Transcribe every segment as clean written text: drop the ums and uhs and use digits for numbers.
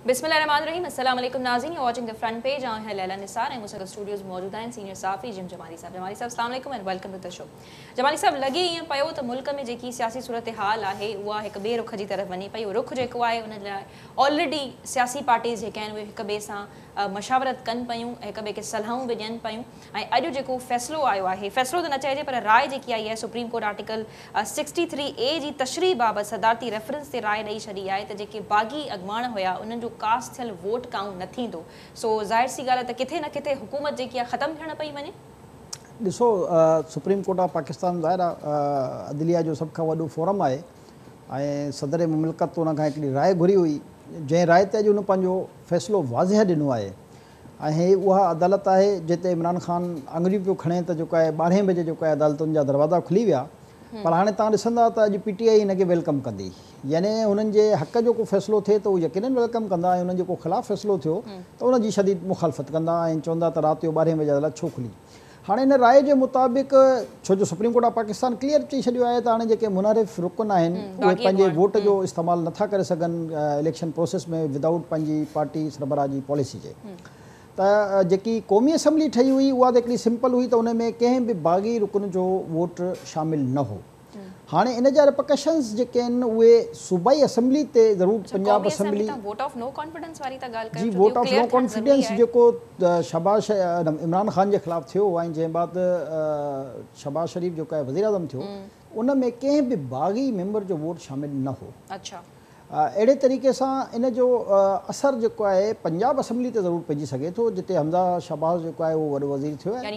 बिस्मिल्लाहिर्रहमानिर्रहीम अस्सलाम वालेकुम नाज़रीन, you watching the front page. आई है लैला निसार ऐं मूंसां स्टूडियोज़ मौजूद आहिनि सीनियर साफ़ी जिम जमाली साहब। जमाली साहब अस्सलाम वालेकुम and welcome to the show. Jamali साहब, लॻे ईअं पियो त मुल्क में जेकी सियासी सूरत हाल आहे उहा हिक ॿिए रुख जी तरफ़ वञे पई। रुख जेको आहे उन लाइ ऑलरेडी सियासी पार्टीज़ जेके आहिनि उहे हिक ॿिए सां मशावरत कनि पियूं, हिक ॿिए खे सलाहूं बि ॾियनि पियूं। ऐं अॼु जेको फ़ैसिलो आयो आहे, फ़ैसिलो त न चइजे पर राय जेकी आई आहे सुप्रीम कोर्ट आर्टिकल 63A जी तशरीह बाबति सदारती रेफरेंस ते राय ॾेई छॾी आहे त जेके बाग़ी अॻवान हुया उन्हनि जो कास्ट थियल वोट काउंट न थींदो। सो ज़ाहिर सी ॻाल्हि आहे त किथे न किथे हुकूमत जेकी आहे ख़तमु थियण पई वञे। ॾिसो, सुप्रीम कोर्ट ऑफ पाकिस्तान ज़ाहिर आहे अदलिया जो सभ खां वॾो फोरम आहे ऐं सदर मुमलिकत उन खां हिकिड़ी राय घुरी हुई, जंहिं राय ते अॼु उन पंहिंजो फ़ैसिलो वाज़िह ॾिनो आहे। ऐं उहा अदालत आहे जिते इमरान ख़ान आङुरियूं पियो खणे त जेको आहे 12 बजे जेको आहे अदालतुनि जा दरवाज़ा खुली विया। पर हाणे तव्हां ॾिसंदा त अॼु PTI हिनखे वेलकम कंदी, यानी हुननि जे हक़ जो को फ़ैसिलो थिए त उहो यकीनन वेलकम कंदा ऐं हुननि जेको ख़िलाफ़ु फ़ैसिलो थियो त उनजी शदीद मुखालफ़त कंदा ऐं चवंदा त राति जो 12 बजे अदालत छो खुली। हाणे हिन राय जे मुताबिक़ छो जो supreme court of Pakistan clear चई छॾियो आहे त हाणे जेके मुनारिफ़ रुकन आहिनि उहे पंहिंजे वोट जो इस्तेमालु नथा करे सघनि इलेक्शन प्रोसेस में विदाउट पंहिंजी पार्टी सरबराह जी पॉलिसी जे। त जेकी क़ौमी असम्बली ठही हुई उहा त हिकिड़ी सिंपल हुई त उन में कंहिं बि बाग़ी रुकन जो वोट शामिलु न हो। हाणे इन जा रिपकशंस जेके आहिनि उहे सूबाई असम्बली ते ज़रूरु Punjab assembly vote of no confidence वारी त ॻाल्हि जी वोट ऑफ नो कॉन्फिडेंस जेको शहबाज इमरान ख़ान जे ख़िलाफ़ु थियो ऐं जंहिं बाद शहबाज शरीफ़ जेको आहे वज़ीर आज़म थियो उन में कंहिं बि बाग़ी मेंबर जो वोट शामिलु न हो। अच्छा, अहिड़े तरीक़े सां इन जो असरु जेको आहे पंजाब असम्बली ते ज़रूरु पइजी सघे थो, जिते हमज़ा शहबाज़ जेको आहे उहो वॾो वज़ीर थियो आहे।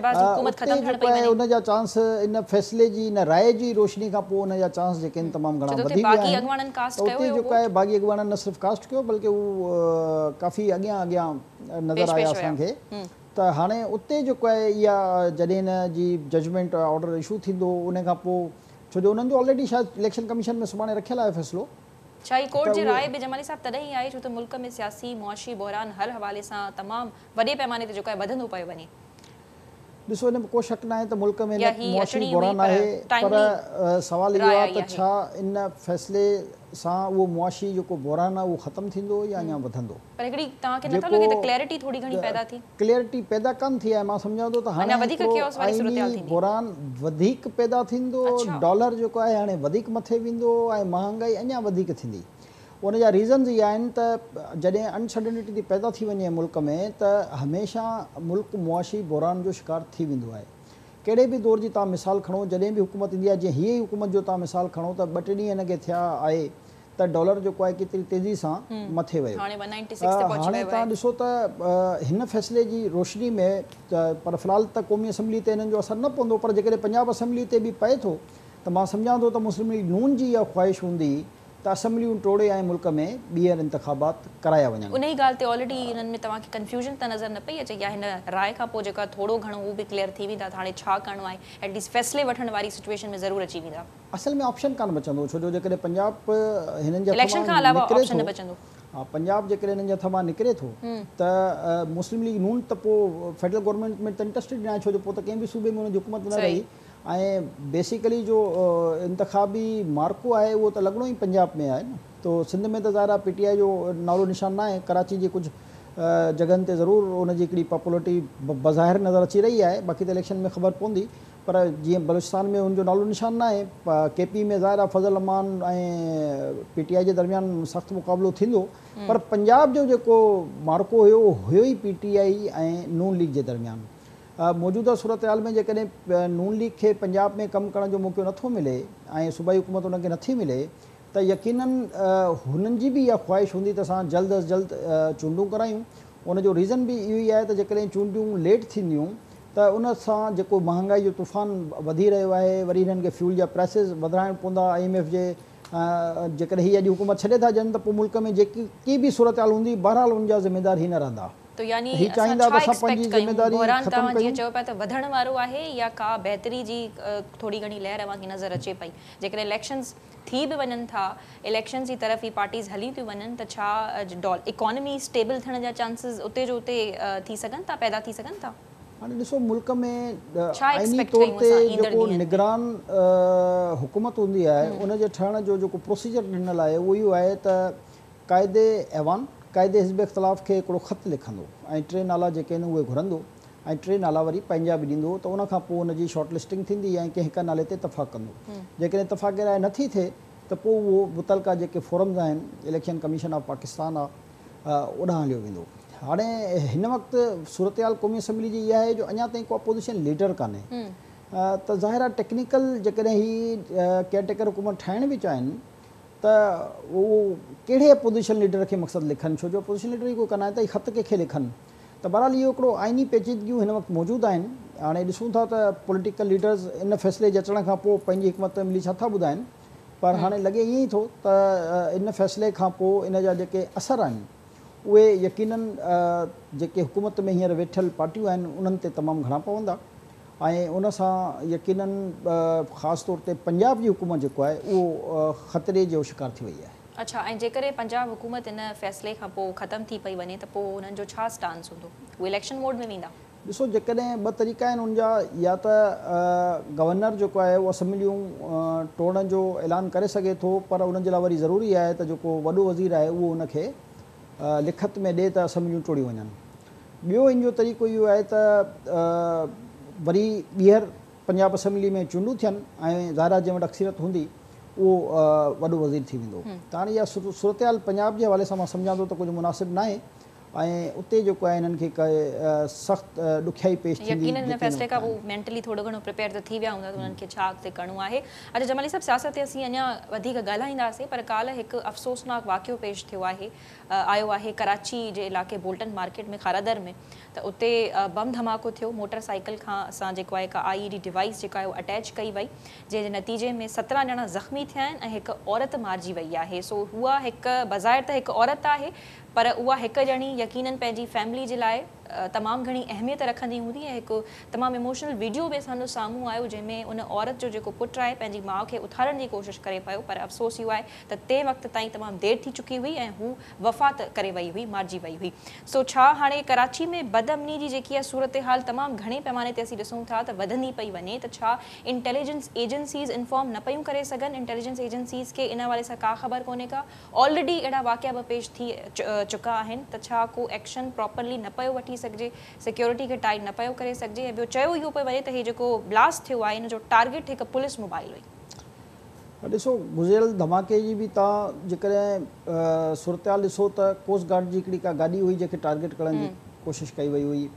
उन जा चांस इन फ़ैसिले जी इन राय जी रोशनी खां पोइ उन जा चांस जेके आहिनि तमामु घणा वधी विया आहिनि। उते जेको आहे बाग़ी अॻवाननि न सिर्फ़ु कास्ट कयो बल्कि उहो काफ़ी अॻियां नज़र आया असांखे। त हाणे उते जेको आहे इहा जॾहिं इन जी जजमेंट ऑर्डर इशू थींदो उन खां पोइ, छो जो उन्हनि जो ऑलरेडी शायदि इलेक्शन कमीशन में सुभाणे रखियलु आहे फ़ैसिलो। छा ही कोर्ट जी राय बि जमाली साहब तॾहिं ई आहे छो त मुल्क में सियासी मुआशी बहरान हर हवाले सां तमामु वॾे पैमाने ते जेको आहे वधंदो पियो वञे। ॾिसो, हिन में को शक न आहे त मुल्क में मुआशी बहरान आहे, पर सवाल इहो आहे त छा इन फ़ैसिले सां उहो मुआशी जेको बहरान आहे उहो ख़तमु थींदो या अञा वधंदो। पर हिकिड़ी तव्हांखे नथो लॻे त क्लैरिटी थोड़ी घणी पैदा थी? क्लैरिटी पैदा कोन थी आहे। मां सम्झां थो त हाणे बहरान वधीक पैदा थींदो, डॉलर जेको आहे हाणे वधीक मथे वेंदो ऐं महांगाई अञा वधीक थींदी। उन जा रीज़न्स इहे आहिनि त जॾहिं अनसर्टेनिटी थी पैदा थी वञे मुल्क में त हमेशह मुल्क मुआशी बहरान जो शिकार थी वेंदो आहे। कहिड़े बि दौर जी तव्हां मिसाल खणो, जॾहिं बि हुकूमत ईंदी आहे, जीअं हीअ ई हुकूमत जो तव्हां मिसाल खणो त 2 ॾींहं हिनखे थिया आहे त डॉलर जेको आहे केतिरी तेज़ी सां मथे वियो। हाणे तव्हां ॾिसो त हिन फ़ैसिले जी रोशनी में पर फ़िलहाल त क़ौमी असम्बली ते हिननि जो असरु न पवंदो, पर जेकॾहिं पंजाब असम्बली ते बि पए थो त मां सम्झां थो त मुस्लिम लीग नून जी इहा ख़्वाहिश हूंदी त असम्बलियूं टोड़े ऐं मुल्क में ॿीहर इंतख़ाबात कराया वञनि। उन ई ॻाल्हि ते ऑलरेडी हिननि में तव्हांखे कंफ्यूजन त नज़र न पई अचे या हिन राय खां पोइ जेका थोरो घणो उहो बि क्लियर थी वेंदा त हाणे छा करिणो आहे, एटलीस्ट फ़ैसिले वठण वारी सिचुएशन में ज़रूरु अची वेंदा? असल में ऑप्शन कान बचंदो, छो जो जेकॾहिं पंजाब हिननि जे इलेक्शन खां अलावा ऑप्शन न बचंदो। हा, पंजाब जेकॾहिं हिननि जे हथां निकिरे थो त मुस्लिम लीग नून त पोइ फेडरल गवर्नमेंट में त इंटरेस्टेड न आहे, छो जो पोइ त कंहिं बि सूबे में हुनजी हुकूमत न रही ऐं बेसिकली जो इंतख़ाबी मार्को आहे उहो त लॻणो ई पंजाब में आहे न। तो सिंध में त ज़ाहिर आहे PTI जो नालो निशान न आहे, कराची जे कुझु जॻहनि ते ज़रूरु हुनजी हिकिड़ी पॉपुलरिटी बज़ाहिर नज़र अची रही आहे, बाक़ी त इलेक्शन में ख़बर पवंदी। पर जीअं बलूचिस्तान में हुनजो नालो निशान न आहे, KP में ज़ाहिर आहे फज़ल अमान ऐं PTI जे दरमियान सख़्तु मुक़ाबिलो थींदो, पर पंजाब जो जेको मार्को हुयो ई PTI ऐं नून लीग जे दरमियान। मौजूदा सूरत हाल में जेकॾहिं नून लीग खे पंजाब में कमु करण जो मौक़ो नथो मिले ऐं सूबाई हुकूमत उनखे नथी मिले त यकीनन हुननि जी बि इहा ख़्वाहिश हूंदी त असां जल्द अज़ जल्द चूंडूं करायूं। उनजो रीज़न बि इहो ई आहे त जेकॾहिं चूंडियूं लेट थींदियूं त उन सां जेको महांगाई जो तूफ़ान वधी रहियो आहे, वरी हिननि खे फ्यूल जा प्राइसिस वधाइणु पवंदा। IMF जे जेकॾहिं हीअ अॼु हुकूमत छॾे था ॾियनि त पोइ मुल्क में जेकी बि सूरत हाल हूंदी बहरहाल उनजा ज़िम्मेदार ही न रहंदा। तो यानी वधण वारो आहे या का बेहतरी जी थोड़ी घणी लहर अवांखे नज़र अचे पई? जेकॾहिं इलेक्शंस थी बि वञनि था, इलेक्शन जी तरफ़ ही पार्टीज़ हली थियूं वञनि त छा इकोनॉमी स्टेबल थियण जा चांसिस उते जो उते थी सघनि था, पैदा थी सघनि था? हाणे ॾिसो, मुल्क में आइनी तौर ते जेको निगरान हुकूमत हूंदी आहे उन जे ठहण जो जेको प्रोसीजर ॾिनल आहे उहो इहो आहे त क़ाइदे ऐवान क़ाइदे हिज़्ब इख़्तिलाफ़ खे हिकिड़ो ख़तु लिखंदो ऐं 3 नाला जेके आहिनि उहे घुरंदो ऐं 3 नाला वरी पंहिंजा बि ॾींदो त उनखां पोइ उनजी शॉर्ट लिस्टिंग थींदी ऐं कंहिं हिक नाले ते इतफ़ाक़ कंदो। जेकॾहिं इतफ़ाक़ राय नथी थिए त पोइ उहो मुतलका जेके फोरम्स आहिनि इलेक्शन कमीशन ऑफ पाकिस्तान आहे ओॾांहुं हलियो वेंदो। हाणे हिन वक़्तु सूरत हाल क़ौमी असम्बली जी इहा आहे जो अञा ताईं को अपोज़िशन लीडर कान्हे त ज़ाहिर आहे टेक्निकल जेकॾहिं ही केयरटेकर हुकूमत ठाहिण बि चाहिनि त उहो कहिड़े अपोज़िशन लीडर खे मक़सदु लिखनि, छो जो अपोज़िशन लीडर ई कोई कन आहे त ख़त कंहिंखे लिखनि। त बहरहाल इहो हिकिड़ो आइनी पेचीदगियूं हिन वक़्तु मौजूदु आहिनि। हाणे ॾिसूं था त पॉलिटिकल लीडर्स इन फ़ैसिले जे अचण खां पोइ पंहिंजी हिकमत अमली छा था ॿुधाइनि, पर हाणे लॻे ईअं ई थो त इन फ़ैसिले खां पोइ इन जा जेके असर आहिनि उहे यकीनन जेके हुकूमत में हींअर वेठल पार्टियूं आहिनि उन्हनि ते तमामु घणा पवंदा ऐं उन सां यकीनन ख़ासि तौर ते पंजाब जी हुकूमत जेको आहे उहो ख़तरे जो शिकार थी वई आहे। अच्छा, ऐं जेकॾहिं पंजाब हुकूमत इन फ़ैसिले खां पोइ ख़तमु थी पई वञे त पोइ उन्हनि जो छा स्टांस हूंदो? उहे इलेक्शन मोड में वेंदा? ॾिसो, जेकॾहिं 2 तरीक़ा आहिनि उनजा, या त गवर्नर जेको आहे उहो असम्बलियूं टोड़ण जो ऐलान करे सघे थो, पर उन जे लाइ वरी ज़रूरी आहे त जेको वॾो वज़ीर आहे उहो उनखे लिखत में ॾिए त असम्बलियूं टोड़ी वञनि। ॿियो इन जो तरीक़ो इहो आहे त वरी ॿीहर पंजाब असम्बली में चूंडूं थियनि ऐं ज़ाहिर जंहिं वटि अक्सरियत हूंदी उहो वॾो वज़ीर थी वेंदो। त हाणे इहा सूरत हाल पंजाब जे हवाले सां मां सम्झां थो त कुझु मुनासिबु न आहे ऐं उते जेको आहे हिननि खे सख़्तु ॾुखियाई पेश थींदी। यकीनन हिन फ़ैसिले खां पोइ मेंटली थोरो घणो प्रिपेयर त थी विया हूंदा त उन्हनि खे छा अॻिते करिणो आहे। अच्छा जमाली साहब, सियासत ते असीं अञा वधीक ॻाल्हाईंदासीं, पर काल्ह हिकु अफ़सोसनाक वाक़ियो पेश थियो आहे, आयो आहे कराची जे इलाइक़े बोल्टन मार्केट में खारादर में। त उते बम धमाको थियो, मोटरसाइकिल खां असां जेको आहे का IED डिवाइस जेका आहे उहा अटैच कई वई, जंहिंजे नतीजे में 17 ॼणा ज़ख़्मी थिया आहिनि ऐं हिकु औरत मारिजी वई आहे। सो उहा हिकु बज़ाहिर त हिकु औरत आहे, पर उहा हिकु ॼणी यकीनन पंहिंजी फैमिली जे लाइ तमामु घणी अहमियत रखंदी हूंदी ऐं हिकु तमामु इमोशनल वीडियो बि असांजो साम्हूं आयो, जंहिंमें उन औरत जो जेको पुटु आहे पंहिंजी माउ खे उथारण जी कोशिशि करे पियो, पर अफ़सोस इहो आहे त तंहिं वक़्त ताईं तमामु देरि थी चुकी हुई ऐं हू वफ़ात करे वई हुई, मारिजी वई हुई। सो छा हाणे कराची में बदअमनी जी जेकी आहे सूरत हाल तमामु घणे पैमाने ते असीं ॾिसूं था त वधंदी पई वञे, त छा इंटेलिजेंस एजेंसीज़ इन्फॉर्म न पयूं करे सघनि? इंटेलिजेंस एजेंसीज़ खे इन हवाले सां का ख़बर कोन्हे का? ऑलरेडी अहिड़ा वाक़िया बि पेश थी चुका आहिनि, त छा को एक्शन प्रॉपरली न पियो वठी सघिजे, सिक्योरिटी खे टाइट न पियो करे सघिजे? ऐं ॿियो चयो इहो पियो वञे त हे जेको ब्लास्ट थियो आहे इन जो टारगेट हिकु पुलिस मोबाइल हुई। ॾिसो, गुज़िरियल धमाके जी बि तव्हां जेकॾहिं सूरत हाल ॾिसो त कोस्ट गार्ड जी हिकिड़ी का गाॾी हुई जंहिंखे टारगेट करण जी कोशिशि कई वई हुई।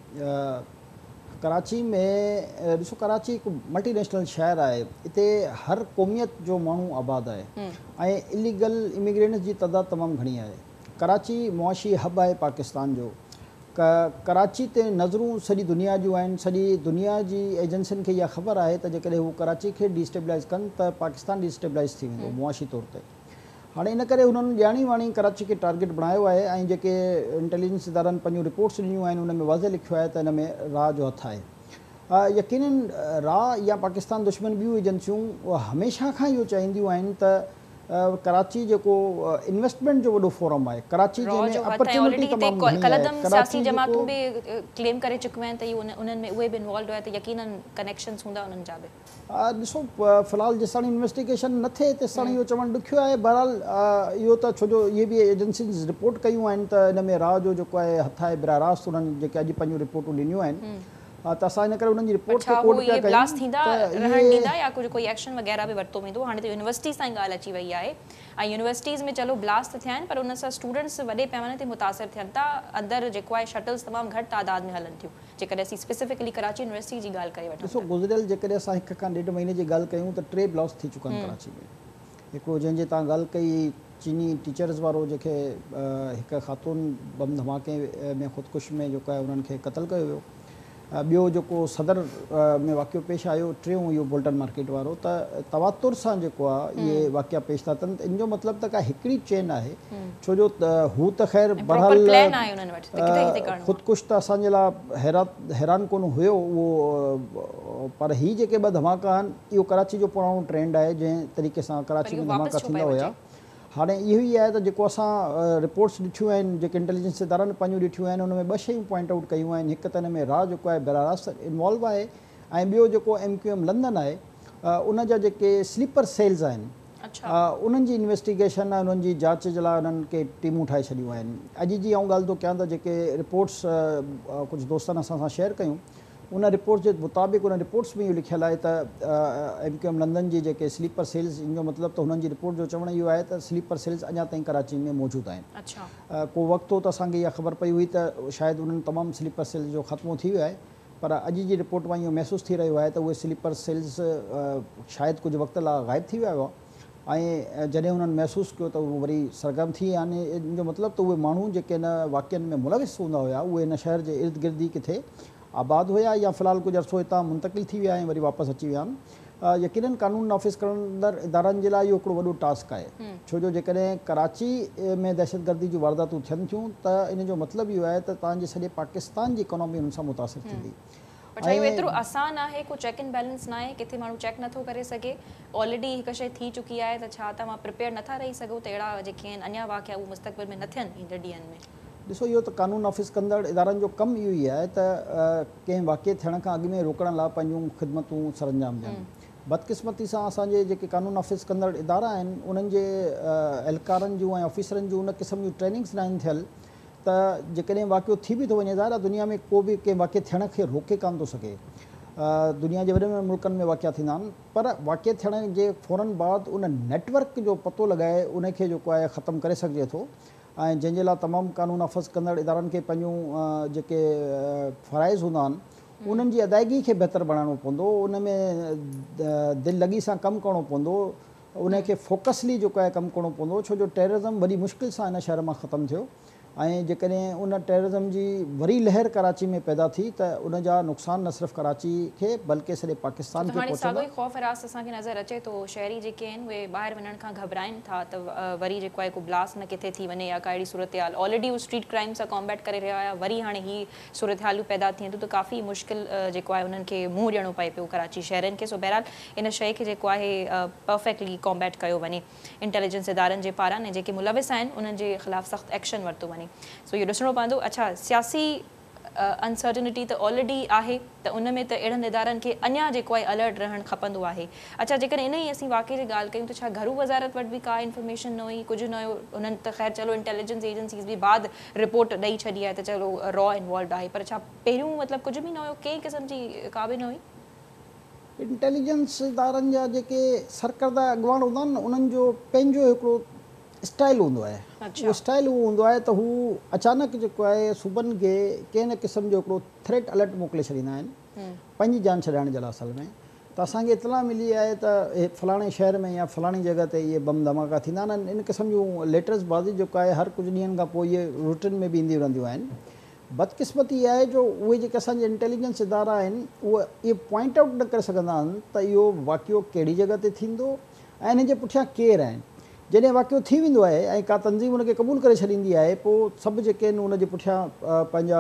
कराची में ॾिसो, कराची हिकु मल्टीनेशनल शहर आहे, हिते हर क़ौमियत जो माण्हू आबाद आहे ऐं इलीगल इमिग्रेंट्स जी तइदाद तमामु घणी आहे। कराची मुआशी हब आहे पाकिस्तान जो। कराची ते नज़रूं सॼी दुनिया जूं आहिनि, सॼी दुनिया जी एजेंसियुनि खे इहा ख़बर आहे त जेकॾहिं हू कराची खे डिस्टेबलाइज़ कनि त पाकिस्तान डिस्टेबलाइज़ थी वेंदो मुआशी तौर ते। हाणे इन करे हुननि ॼाणी वाणी कराची खे टारगेट बणायो आहे ऐं जेके इंटेलिजेंस इदारनि पंहिंजूं रिपोर्ट्स ॾिनियूं आहिनि उन में वाज़े लिखियो आहे त हिन में राह जो हथु आहे। यकीनन राह या पाकिस्तान दुश्मन ॿियूं एजेंसियूं हमेशह खां इहो चाहींदियूं आहिनि त कराची जेको इन्वेस्टमेंट जो वॾो फोरम आहे, कराची जंहिंमें अपॉर्चुनिटी तमामु घणी आहे। सियासी जमातूं बि क्लेम करे चुकियूं आहिनि त इहो उन्हनि में उहे बि इन्वॉल्व हुआ, त यकीनन कनेक्शंस हूंदा उन्हनि जा बि। ॾिसो, फ़िलहाल जेसि ताईं इन्वेस्टिगेशन न थिए तेसि ताईं इहो चवणु ॾुखियो आहे। बहरहाल इहो त छो जो इहे बि एजेंसीज़ रिपोर्ट कयूं आहिनि त हिन में राह जो जेको आहे हथु आहे, बिरा रास्त उन्हनि जेके अॼु पंहिंजूं रिपोर्टूं ॾिनियूं आहिनि, त असां इन करे उन्हनि जी रिपोर्ट खे कोट पिया ब्लास्ट थींदा रहण ॾींदा या कुझु कोई एक्शन वग़ैरह बि वरितो वेंदो? हाणे त यूनिवर्सिटीज़ ताईं ॻाल्हि अची वई आहे ऐं यूनिवर्सिटीज़ में चलो ब्लास्ट थिया आहिनि, पर उन सां स्टूडेंट्स वॾे पैमाने ते मुतासिर थियनि था। अंदरि जेको आहे शटल्स तमामु घटि तादाद में हलनि थियूं, जेकॾहिं असीं स्पेसिफिकली कराची यूनिवर्सिटी जी ॻाल्हि करे वठूं। ॾिसो, गुज़िरियल जेकॾहिं असां 1 खां 1.5 महीने जी ॻाल्हि कयूं त 3 ब्लास्ट थी चुका आहिनि कराची में। हिकिड़ो जंहिंजे तव्हां ॻाल्हि कई चीनी टीचर्स वारो, जंहिंखे हिकु ख़ातून बम धमाके में ख़ुदकुश में जेको आहे उन्हनि खे क़तलु कयो वियो। ॿियो जेको सदर में वाक़ियो पेश आयो, टियों इहो बोल्टन मार्केट वारो, त तवातुर सां जेको आहे इहे वाक़िया पेश था थियनि। इन जो मतिलबु त का हिकिड़ी चेन आहे, छो जो हू त ख़ैर बहरहाल ख़ुदकुश त असांजे लाइ हैरान कोन हुयो उहो, पर ही जेके 2 धमाका आहिनि इहो कराची जो पुराणो ट्रेंड आहे जंहिं तरीक़े सां कराची में धमाका थींदा हुया। हाणे इहो ई आहे त जेको असां रिपोर्ट्स ॾिठियूं आहिनि, जेके इंटेलिजेंस इदारनि पंहिंजूं ॾिठियूं आहिनि, उन में 2 शयूं पॉइंट आउट कयूं आहिनि। हिकु त हिन में राह जेको आहे बेरारास्त इन्वॉल्व आहे ऐं ॿियो जेको MQM लंदन आहे उन जा जेके स्लीपर सेल्स आहिनि अच्छा उन्हनि जी इन्वेस्टिगेशन ऐं उन्हनि जी जांच जे लाइ उन्हनि खे टीमूं ठाहे छॾियूं आहिनि। अॼु जी आउं ॻाल्हि थो कयां त जेके रिपोर्ट्स कुझु दोस्तनि असां सां शेयर कयूं, उन रिपोर्ट्स जे मुताबिक़ उन रिपोर्ट्स में इहो लिखियलु आहे त MQM लंदन जी जेके स्लीपर सेल्स, इन जो मतिलबु त हुननि जी रिपोर्ट जो चवणु इहो आहे त स्लीपर सेल्स अञा ताईं कराची में मौजूदु आहिनि। अच्छा को वक़्तु हो त असांखे इहा ख़बर पई हुई त शायदि उन्हनि तमामु स्लीपर सेल्स जो ख़त्मो थी वियो आहे, पर अॼु जी रिपोर्ट मां इहो महसूसु थी रहियो आहे त उहे स्लीपर सेल्स शायदि कुझु वक़्त लाइ ग़ाइबु थी विया हुआ, ऐं जॾहिं उन्हनि महसूसु कयो त उहे वरी सरगर्म थी विया आहिनि। इन जो मतिलबु त उहे माण्हू जेके इन वाक़िअनि में मुलविस हूंदा हुआ, उहे इन शहर जे इर्द गिर्द ई किथे आबाद हुया या फ़िलहाल कुझु अरसो हितां मुंतक़िल थी विया ऐं वरी वापसि अची विया आहिनि। यकीनन कानून नाफ़िज़ करणंदड़ इदारनि जे लाइ इहो हिकिड़ो वॾो टास्क आहे, छो जो जेकॾहिं कराची में दहशतगर्दी जूं वारदातूं थियनि थियूं त इन जो मतिलबु इहो आहे त तव्हांजे सॼे पाकिस्तान जी इकोनॉमी हुन सां मुतासिर थींदी। पर छा इहो एतिरो आसान आहे, को चेक एंड बैलेंस न आहे, किथे माण्हू चेक नथो करे सघे, ऑलरेडी हिकु शइ थी चुकी आहे त छा तव्हां प्रिपेयर नथा रही सघो त अहिड़ा जेके आहिनि अञा वाक़िया उहे मुस्तक़बिल में न थियनि ईंदड़ ॾींहंनि में? ॾिसो, इहो त कानून नाफ़िज़ कंदड़ इदारनि जो कमु इहो ई आहे त कंहिं वाक़िए थियण खां अॻु में रोकण लाइ पंहिंजूं ख़िदमतूं सरअंजाम ॾियनि। बदकिस्मती सां असांजे जेके कानून नाफ़िज़ कंदड़ इदारा आहिनि, उन्हनि जे एहलकारनि जूं ऐं ऑफिसरनि जूं उन क़िस्म जूं ट्रेनिंग्स न आहिनि थियल त जेकॾहिं वाक़ियो थी बि थो वञे, ज़ाहिर आहे दुनिया में को बि कंहिं वाक़िए थियण खे रोके कान थो सघे। दुनिया जे वॾे में मुल्कनि में वाक़िया थींदा आहिनि, पर वाक़िए थियण जे फ़ौरन बाद उन नेटवर्क जो पतो लॻाए उनखे जेको आहे ख़तमु करे सघिजे थो, ऐं जंहिंजे लाइ तमामु कानून नाफ़िज़ कंदड़ इदारनि खे पंहिंजूं जेके फ़राइज़ हूंदा आहिनि उन्हनि जी अदायगी खे बहितर बणाइणो पवंदो, उन में दिलि लॻी सां कमु करिणो पवंदो, उनखे फोकसली जेको आहे कमु करिणो पवंदो, छो जो टेररिज़म वॾी मुश्किल सां हिन शहर मां ख़तमु थियो, ऐं जेकॾहिं उन टेररिज़म जी वरी लहर कराची में पैदा थी त उन जा नुक़सान न सिर्फ़ु कराची खे बल्कि सॼे पाकिस्तान खे हाणे साॻियो ई ख़ौफ़ हिरास असांखे नज़र अचे थो, शहरी जेके आहिनि उहे ॿाहिरि वञण खां घबराइनि था त वरी जेको आहे को ब्लास्ट न किथे थी वञे या का अहिड़ी सूरत हाल, ऑलरेडी उहे स्ट्रीट क्राइम सां कॉम्बैट करे रहिया हुया, वरी हाणे ही सूरत हालूं पैदा थियनि थियूं त काफ़ी मुश्किल जेको आहे उन्हनि खे मुंहुं ॾियणो पए पियो कराची शहरनि खे। सो बहरहाल इन शइ खे जेको आहे परफेक्टली कॉम्बैट कयो वञे इंटेलिजेंस इदारनि जे पारां, ऐं जेके मुलविस आहिनि उन्हनि जे ख़िलाफ़ु सख़्तु एक्शन वरितो वञे। सो इहो ॾिसणो पवंदो। अच्छा, सियासी अनसर्टिनिटी त ऑलरेडी आहे त उन में त अहिड़नि इदारनि खे अञा जेको आहे अलर्ट रहणु खपंदो आहे। अच्छा, जेकॾहिं इन ई असीं वाक़े जी ॻाल्हि कयूं त छा घरू वज़ारत वटि बि का इन्फॉर्मेशन न हुई, कुझु न हुयो? उन्हनि त ख़ैर चलो इंटेलिजेंस एजेंसीज़ बि बाद रिपोर्ट ॾेई छॾी आहे त चलो रॉ इन्वॉल्व आहे, पर छा पहिरियों मतिलबु कुझु बि न हुयो, कंहिं क़िस्म जी का बि न हुई? इंटेलिजेंस इदारनि जा जेके सरकर्दा अॻुवान हूंदा आहिनि उन्हनि जो पंहिंजो हिकिड़ो स्टाइल हूंदो आहे। उहो स्टाइल उहो हूंदो आहे त हू अचानक जेको आहे सूबनि खे कंहिं न क़िस्म जो हिकिड़ो थ्रेट अलर्ट मोकिले छॾींदा आहिनि पंहिंजी जान छॾाइण जे लाइ। असल में त असांखे इतला मिली आहे त फलाणे शहर में या फलाणी जॻह ते इहे बम धमाका थींदा आहिनि। इन क़िस्म जूं लेटेस्ट बाज़ी जेको आहे हर कुझु ॾींहंनि खां पोइ इहे रूटीन में बि ईंदियूं रहंदियूं आहिनि। बदकिस्मती इहा आहे जो उहे जेके असांजे इंटेलिजेंस इदारा आहिनि उहे इहे पॉइंट आउट न करे सघंदा आहिनि त इहो वाक़ियो कहिड़ी जॻह ते थींदो ऐं इन जे पुठियां केरु आहिनि। जॾहिं वाक़ियो थी वेंदो आहे ऐं का तंज़ीम उनखे क़बूल करे छॾींदी आहे, पोइ सभु जेके आहिनि उनजे पुठियां पंहिंजा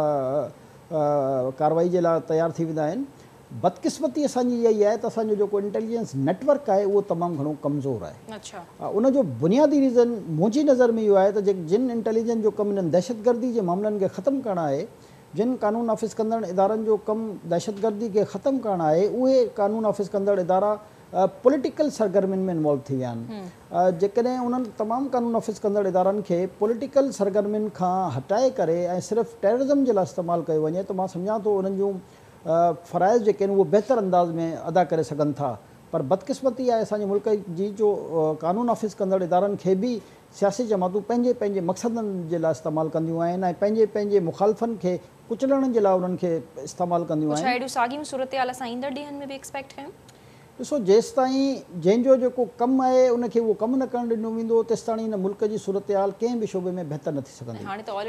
कार्रवाई जे लाइ तयारु थी वेंदा आहिनि। बदकिस्मती असांजी इहा ई आहे त असांजो जेको इंटेलिजेंस नेटवर्क आहे उहो तमामु घणो कमज़ोर आहे। अच्छा, उनजो बुनियादी रीज़न मुंहिंजी नज़र में इहो आहे त जिन इंटेलिजेंस जो कमु इन्हनि दहशतगर्दी जे मामलनि खे ख़तमु करणु आहे, जिन कानून नाफ़िज़ कंदड़ इदारनि जो कमु दहशतगर्दी खे ख़तमु करणु आहे, उहे कानून नाफ़िज़ कंदड़ इदारा पॉलिटिकल सरगर्मियुनि में इन्वॉल्व थी विया आहिनि। जेकॾहिं उन्हनि तमामु कानून नाफ़िज़ कंदड़ इदारनि खे पॉलिटिकल सरगर्मियुनि खां हटाए करे ऐं सिर्फ़ु टेररिज़म जे लाइ इस्तेमालु कयो वञे त मां सम्झां थो उन्हनि जूं फ़राइज़ जेके आहिनि उहे बहितर अंदाज़ में अदा करे सघनि था। पर बदकिस्मती आहे असांजे मुल्क जी जो कानून नाफ़िज़ कंदड़ इदारनि खे बि सियासी जमातूं पंहिंजे पंहिंजे मक़सदनि जे लाइ इस्तेमालु कंदियूं आहिनि ऐं पंहिंजे पंहिंजे मुखालफ़नि खे कुचलण जे लाइ उन्हनि खे इस्तेमालु कंदियूं आहिनि। अहिड़ियूं साॻियूं सूरत हाल असां ईंदड़ ॾींहंनि में बि एक्सपेक्ट कयूं? ॾिसो, जेसिताईं जंहिंजो जेको कमु आहे उनखे उहो कमु न करणु ॾिनो वेंदो तेसिताईं हिन मुल्क जी सूरत हाल कंहिं बि शोबे में बहितर न थी सघंदी।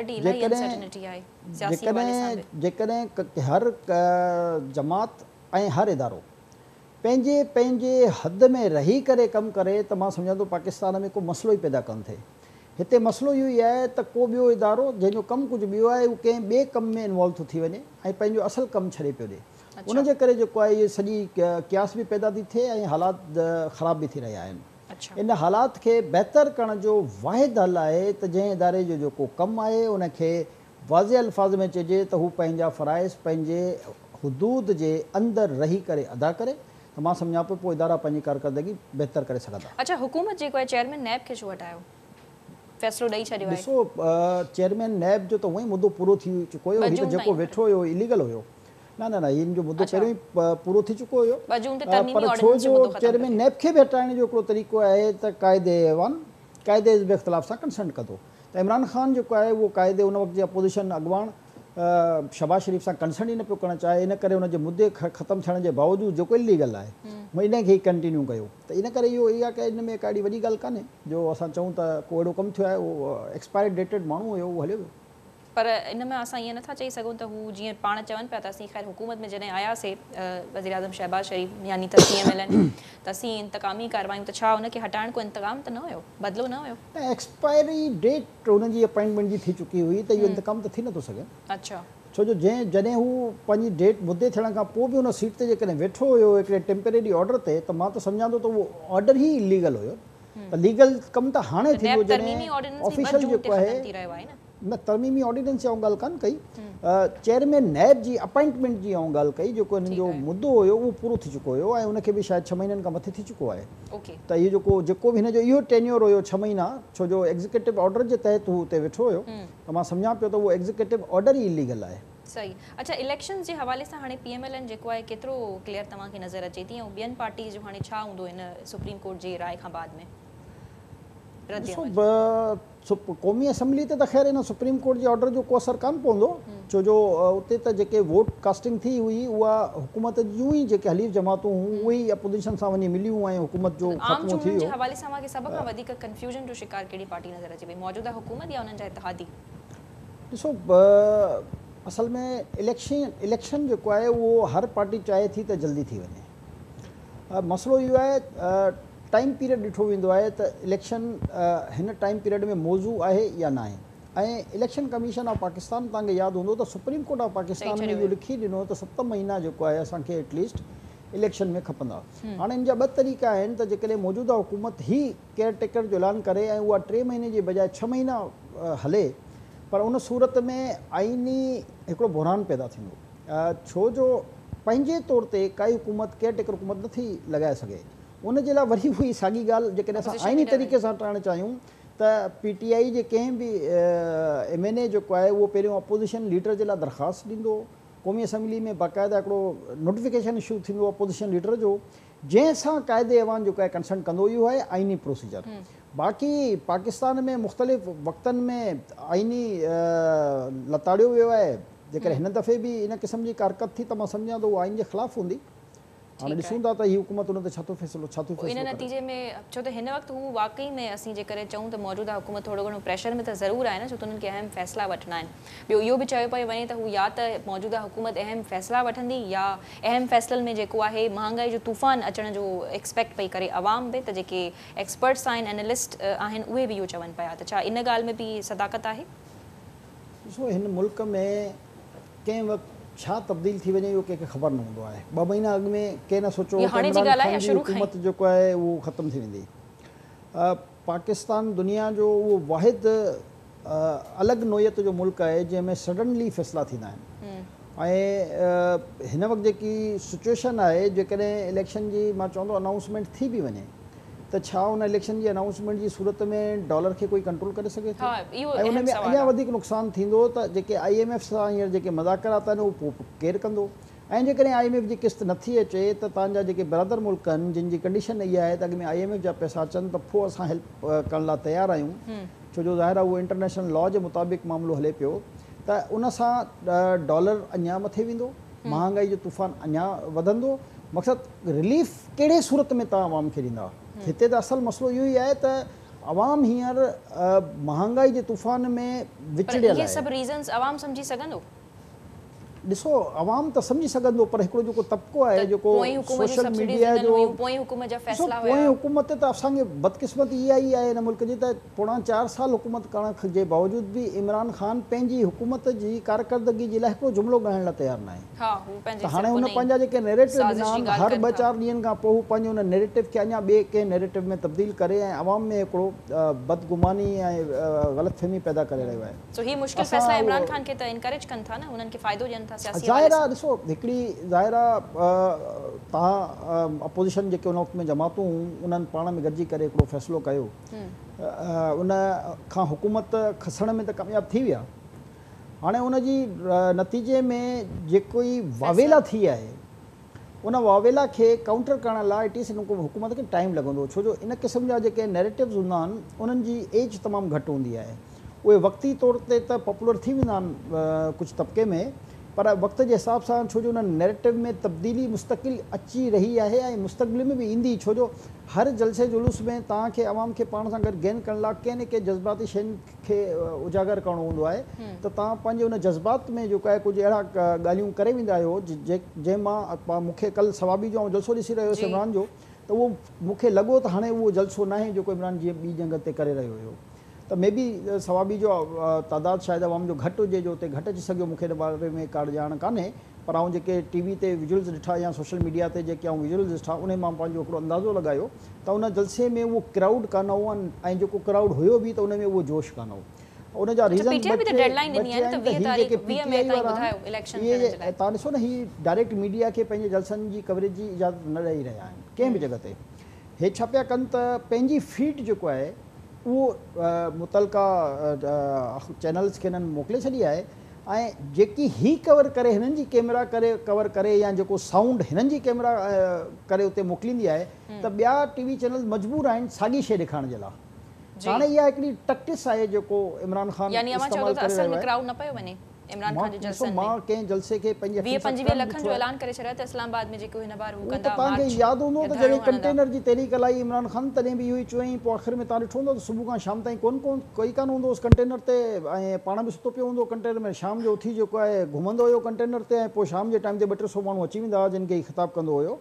जेकॾहिं हर जमात ऐं हर इदारो पंहिंजे पंहिंजे हद में रही करे कमु करे त मां सम्झां थो पाकिस्तान में को मसइलो ई पैदा कोन थिए। हिते मसइलो इहो ई आहे त को ॿियो इदारो जंहिंजो कमु कुझु ॿियो आहे उहो कंहिं ॿिए कम में इन्वॉल्व थो थी वञे ऐं पंहिंजो असुलु कमु छॾे पियो ॾिए। उनजे करे जेको आहे इहे सॼी क्यास बि पैदा थी थिए ऐं हालात ख़राब बि थी रहिया आहिनि। इन हालात खे बहितर करण जो वाहिद हल आहे त जंहिं इदारे जो जेको कमु आहे उनखे वाज़े अल्फाज़ में चइजे त हू पंहिंजा फ़राइज़ पंहिंजे हुदूद जे अंदरि रही करे अदा करे, त मां सम्झां पियो पोइ इदारा पंहिंजी कारकर्दगी बहितर करे सघंदा। अच्छा, हुकूमत जेको आहे चेयरमैन नैब खे छो हटायो, फ़ैसिलो ॾेई छॾियो आहे? ॾिसो चेयरमैन नैब जो त उहो ई मुद्दो पूरो थी चुको हुयो, हीउ त जेको वेठो हुयो इलीगल हुयो। न हिन जो मुद्दो पहिरियों ई पूरो थी चुको हुयो। पर छो जो चेयरमैन नैब खे बि हटाइण जो हिकिड़ो तरीक़ो आहे त क़ाइदे जे इख़्तिलाफ़ सां कंसर्ट कंदो। त इमरान ख़ान जेको आहे उहो क़ाइदे उन वक़्त जे अपोज़िशन अॻुवाण शहबाज शरीफ़ सां कंसर्ट ई न पियो करणु चाहे, इन करे हुनजे मुद्दे ख़तमु थियण जे बावजूदु जेको इलीगल आहे इन खे ई कंटिन्यू कयो। त इन करे इहा की इन में काॾी वॾी ॻाल्हि कान्हे जो असां चऊं त को अहिड़ो कमु थियो आहे, उहो एक्सपायर्ड डेटेड माण्हू हुयो, उहो हलियो वियो। पर इन में असां ईअं नथा चई सघूं त हू जीअं पाण चवनि पिया त असीं ख़ैर हुकूमत में जॾहिं आयासीं वज़ीर आज़म शहबाज शरीफ़ यानी त CMLN त असीं इंतकामी कार्रवायूं, त छा हुनखे हटाइण को इंतकाम त न हुयो, बदिलो न हुयो? एक्सपायरी डेट हुनजी अपॉइंटमेंट जी थी चुकी हुई त इहो इंतकाम त थी नथो सघे। अच्छा, छो जो जॾहिं हू पंहिंजी डेट मुद्दे थियण खां पोइ बि हुन सीट ते जेकॾहिं वेठो हुयो हिकिड़े टेम्परेरी ऑर्डर ते, त मां त सम्झां थो त उहो ऑर्डर ई इलीगल हुयो। त लीगल कमु त हाणे थींदो जॾहिं ऑफिशियल जेको आहे न तरमीमी ऑर्डिनेंस जी ॻाल्हि कान कई, चेयरमैन नैब जी अपॉइंटमेंट जी ॻाल्हि कई, जेको हिननि जो मुद्दो हुयो उहो पूरो थी चुको हुयो ऐं उनखे बि शायदि 6 महीननि खां मथे थी चुको आहे। त इहो जेको बि हिन जो इहो टेन्योर हुयो 6 महीना, छो जो एग्ज़ीक्यूटिव ऑर्डर जे तहत हू हुते वेठो हुयो, त मां सम्झां पियो त उहो एग्ज़ीक्यूटिव ऑर्डर ई इलीगल आहे। सही। अच्छा, इलेक्शन जे हवाले सां हाणे PMLN जेको आहे केतिरो क्लियर तव्हांखे नज़र अचे थी ऐं ॿियनि पार्टीज़ जो हाणे छा हूंदो हिन सुप्रीम कोर्ट जी राय खां बाद में? क़ौमी असम्बली ते त ख़ैर हिन सुप्रीम कोर्ट जे ऑर्डर जो को असरु कान पवंदो, छो जो उते त जेके वोट कास्टिंग थी हुई उहा हुकूमत जूं ई जेके हलीफ़ जमातूं हुयूं उहे ई अपोज़िशन सां वञी मिलियूं ऐं हुकूमत जो ख़त्मो थी वियो। हवाले सां मूंखे सभ खां वधीक कंफ्यूजन जो शिकार कहिड़ी पार्टी नज़र अचे पई, मौजूदा हुकूमत या उन्हनि जा इत्तेहादी? ॾिसो असल में इलेक्शन जेको आहे उहो हर पार्टी चाहे थी त जल्दी थी वञे। मसइलो इहो आहे टाइम पीरियड ॾिठो वेंदो आहे त इलेक्शन हिन टाइम पीरियड में मौज़ू आहे या न आहे। ऐं इलेक्शन कमीशन ऑफ पाकिस्तान तव्हांखे यादि हूंदो त सुप्रीम कोर्ट ऑफ पाकिस्तान में इहो लिखी ॾिनो त 7 महीना जेको आहे असांखे एटलीस्ट इलेक्शन में खपंदा। हाणे हिन जा 2 तरीक़ा आहिनि त जेकॾहिं मौजूदा हुकूमत ई केयरटेकर जो ऐलान करे ऐं उहा 3 महीने जे बजाए 6 महीना हले, पर उन सूरत में आइनी हिकिड़ो बहरान पैदा थींदो, छो जो पंहिंजे तौर ते काई हुकूमत केयरटेकर हुकूमत नथी लॻाए सघे। उन जे लाइ वरी उहा साॻी ॻाल्हि जेकॾहिं असां आइनी तरीक़े सां हटाइणु चाहियूं त PTI जे कंहिं बि MNA जेको आहे उहो पहिरियों अपोज़िशन लीडर जे लाइ दरख़्वास्त ॾींदो, क़ौमी असम्बली में बाक़ाइदा हिकिड़ो नोटिफिकेशन इशू थींदो अपोज़िशन लीडर जो, जंहिंसां क़ाइदे अवान जेको आहे कंसर्न कंदो, इहो आहे आइनी प्रोसीजर। बाक़ी पाकिस्तान में मुख़्तलिफ़ वक़्तनि में आइनी लताड़ियो वियो आहे, जेकॾहिं हिन दफ़े बि इन क़िस्म जी कारकत थी त मां सम्झां थो उहा आइन जे ख़िलाफ़ु हूंदी। हाणे ॾिसूं था त हीअ हुकूमत हुन ते छा थो फ़ैसिलो इन नतीजे में, छो त हिन वक़्तु हू वाक़ई में असीं जेकर चऊं त मौजूदा हुकूमत थोरो घणो प्रेशर में त ज़रूरु आहे न, छो त उन्हनि खे अहम फ़ैसिला वठणा आहिनि। ॿियो इहो बि चयो पियो वञे त हू या त मौजूदा हुकूमत अहम फ़ैसिला वठंदी या अहम फ़ैसिलनि में जेको आहे महांगाई जो तूफ़ान अचण जो एक्सपेक्ट पई करे अवाम बि, त जेके एक्सपर्ट्स आहिनि एनालिस्ट आहिनि उहे बि इहो चवनि पिया, त छा इन ॻाल्हि में बि सदाकत आहे? ॾिसो हिन मुल्क में कंहिं वक़्तु छा तब्दील थी वञे इहो कंहिंखे ख़बर न हूंदो आहे। 2 महीना अॻु में कंहिं न सोचियो हुकूमत जेको आहे उहो ख़तमु थी वेंदी। पाकिस्तान दुनिया जो उहो वाहिद अलॻि नोयत जो मुल्क आहे जंहिंमें सडनली फ़ैसिला थींदा आहिनि। ऐं हिन वक़्तु जेकी सिचुएशन आहे, जेकॾहिं इलेक्शन जी मां चवंदो अनाउंसमेंट थी बि वञे त छा उन इलेक्शन जी अनाउंसमेंट जी सूरत में डॉलर खे कोई कंट्रोल करे सघे थो? ऐं उन में अञा वधीक नुक़सानु थींदो त जेके IMF सां हींअर जेके मज़ाकरात आहिनि उहो पोइ केरु कंदो? ऐं जेकॾहिं IMF जी किस्त नथी अचे त तव्हांजा जेके बरादर मुल्क आहिनि जिन जी कंडीशन इहा आहे त अॻ में IMF जा पैसा अचनि त पोइ असां हेल्प करण लाइ तयारु आहियूं, छो जो ज़ाहिर आहे उहो इंटरनेशनल लॉ जे मुताबिक़ मामिलो हले पियो। त उन सां डॉलर अञा मथे वेंदो, महांगाई जो तूफ़ान अञा वधंदो। मक़सदु रिलीफ कहिड़े सूरत में तव्हां आवाम खे ॾींदा? हिते त असल मसइलो इहो ई आहे त आवाम हींअर महांगाई जे तूफ़ान में विचड़ियल आहे। इहे सभु रीज़न्स आवाम सम्झी सघंदो? ॾिसो आवाम त सम्झी सघंदो, पर हिकिड़ो जेको तबिको आहे जेको सोशल मीडिया जो पोइ हुकूमत त असांखे बदकिस्मती इहा ई आहे हिन मुल्क जी त पोणा 4 साल हुकूमत करण जे बावजूदि बि इमरान ख़ान पंहिंजी हुकूमत जी कारकर्दगी जे लाइ हिकिड़ो जुमिलो ॻाइण लाइ तयारु न आहे। त हाणे हुन पंहिंजा जेके नेरेटिव ॾिना आहिनि, हर 2-4 ॾींहंनि खां पोइ हू पंहिंजे हुन नेरेटिव खे अञा ॿिए कंहिं नेरेटिव में तब्दील करे ऐं आवाम में हिकिड़ो बदगुमानी ऐं ग़लतफ़हमी पैदा करे रहियो आहे। सो ही मुश्किल फ़ैसिला इमरान ख़ान खे त इनकरेज कनि था न, उन्हनि खे फ़ाइदो ॾियनि था था सियासी ज़ाहिर आहे ॾिसो हिकिड़ी ज़ाहिर आहे तव्हां अपोज़िशन जेके उन वक़्त में जमातूं उन्हनि पाण में गॾिजी करे हिकिड़ो फ़ैसिलो कयो, उन खां हुकूमत खसण में त कामयाबु थी विया। हाणे उन जी नतीजे में जेको ई वावेला थी आहे उन वावेला खे काउंटर करण लाइ इट इज़ हुकूमत खे टाइम लॻंदो, छो जो इन क़िस्म जा जेके नैरेटिव्स हूंदा आहिनि उन्हनि जी एज तमामु घटि हूंदी आहे। उहे वक़्ती तौर ते त पॉपुलर थी वेंदा आहिनि कुझु तबिके में, पर वक़्त जे हिसाब सां छो जो उन नैरेटिव में तब्दीली मुस्तक़िल अची रही आहे ऐं मुस्तक़बिल में बि ईंदी, छो जो हर जलसे जुलूस में तव्हांखे आवाम खे पाण सां गॾु गेन करण लाइ कंहिं न कंहिं जज़्बाती शयुनि खे उजागर करणो हूंदो आहे। त तव्हां पंहिंजे उन जज़्बात में जेको आहे कुझु अहिड़ा ॻाल्हियूं करे वेंदा आहियो जंहिं मां मूंखे कल्ह सवाबी जो जलसो ॾिसी रहियो हुयुसि इमरान जो, त उहो मूंखे लॻो त हाणे उहो जलसो न आहे जेको इमरान जीअं ॿी जंग ते करे रहियो हुयो। त मे बी सवाबी जो तादादु शायदि अवाम जो घटि हुजे जो उते घटि अची सघियो, मूंखे हिन बारे में का ॼाण कान्हे, पर आउं जेके टीवी ते विजुअल्स ॾिठा या सोशल मीडिया ते जेके आउं विजुअल्स ॾिठा उन मां पंहिंजो हिकिड़ो अंदाज़ो लॻायो त उन जलसे में उहो क्राउड कान हो ऐं जेको क्राउड हुयो बि त उन में उहो जोश कान हो। उन जा रीज़न तव्हां ॾिसो न, ही डायरेक्ट मीडिया खे पंहिंजे जलसनि जी कवरेज जी इजाज़त न ॾेई रहिया आहिनि कंहिं बि जॻह ते। हे छा पिया कनि त पंहिंजी फीड जेको आहे उहो मुतलका चैनल्स खे हिननि मोकिले छॾी आहे ऐं जेकी ही कवर करे हिननि जी कैमरा करे कवर करे या जेको साउंड हिननि जी कैमरा करे उते मोकिलींदी आहे त ॿिया टीवी चैनल मजबूर आहिनि साॻी शइ ॾेखारण जे लाइ। हाणे इहा हिकिड़ी टैक्टिस आहे जेको इमरान ख़ान इस्तेमालु करे रहियो आहे। इमरान खान जे जलसनि में मां कंहिं जलसे खे पंहिंजे 20-25 लखनि जो ऐलान करे छॾियो त इस्लामाबाद में जेको हिन बार हू कंदा तव्हांखे यादि हूंदो त जॾहिं कंटेनर जी तहरीक हलाई इमरान ख़ान तॾहिं बि इहो ई चयईं, पोइ आख़िर में तव्हां ॾिठो हूंदो त सुबुह खां शाम ताईं कोई कान हूंदो हुउसि कंटेनर ते ऐं पाण बि सुतो पियो हूंदो कंटेनर में। शाम जो उथी जेको आहे घुमंदो हुयो कंटेनर ते ऐं पोइ शाम जे टाइम ते 200-300 माण्हू अची वेंदा हुआ जिन खे ख़िताबु कंदो हुयो।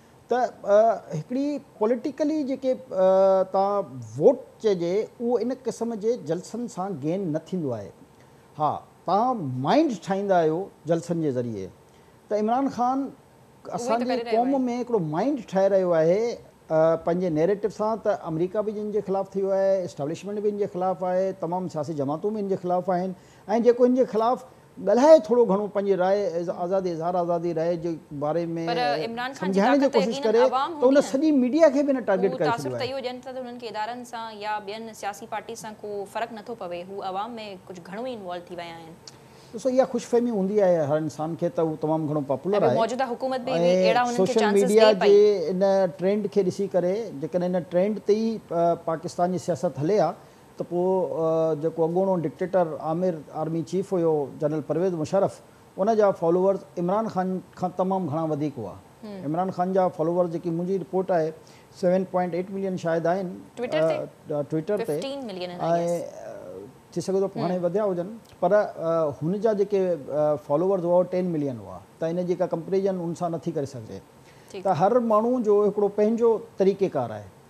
त हिकिड़ी पॉलिटिकली जेके तव्हां वोट चइजे उहो इन क़िस्म जे जलसनि सां गेन न थींदो आहे। हा, तव्हां माइंड ठाहींदा आहियो जलसनि जे ज़रिए, त इमरान ख़ान असांजी क़ौम में हिकिड़ो माइंड ठाहे रहियो आहे पंहिंजे नैरेटिव सां त अमेरिका बि जिन जे ख़िलाफ़ु थी वियो आहे, एस्टेब्लिशमेंट बि इन जे ख़िलाफ़ु आहे, तमामु सियासी जमातूं बि इन जे ख़िलाफ़ु आहिनि ऐं जेको इन जे ख़िलाफ़ु ॻाल्हाए थोरो घणो पंहिंजी राय आज़ादी इज़हार आज़ादी राय जे बारे में सम्झाइण जी कोशिशि करे त उन सॼी मीडिया खे बि न टारगेट करे छॾियो आहे। उन्हनि खे इदारनि सां या ॿियनि सियासी पार्टी सां को फ़र्क़ु नथो पवे, हू अवाम में कुझु घणो ई इन्वॉल्व थी विया आहिनि। ॾिसो इहा ख़ुशफ़हमी हूंदी आहे हर इंसान खे त उहो तमामु घणो पॉपुलर आहे। मौजूदा हुकूमत बि अहिड़ा उन्हनि खे सोशल मीडिया जे इन ट्रेंड खे ॾिसी करे जेकॾहिं इन ट्रेंड ते ई पाकिस्तान जी सियासत हले आहे त पोइ जेको अॻूणो डिक्टेटर आर्मी चीफ हुयो जनरल परवेज़ मुशर्रफ, उन जा फॉलोवर्स इमरान ख़ान खां तमामु घणा वधीक हुआ। इमरान ख़ान जा फॉलोवर्स जेकी मुंहिंजी रिपोर्ट आहे 7.8 मिलियन शायदि आहिनि ट्विटर ते, ऐं थी सघे थो हाणे वधिया हुजनि, पर हुन जा जेके फॉलोवर्स हुआ 10 मिलियन हुआ, त इन जी का कंपेरिजन उन सां नथी करे सघिजे। त हर माण्हू जो हिकिड़ो पंहिंजो तरीक़ेकार